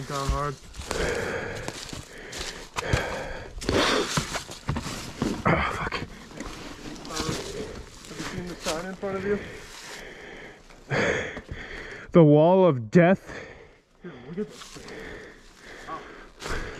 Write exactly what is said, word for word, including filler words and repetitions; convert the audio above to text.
down hard. Oh, fuck. Uh, have you seen the sign in front of you? The wall of death. Dude, look at this thing. Oh.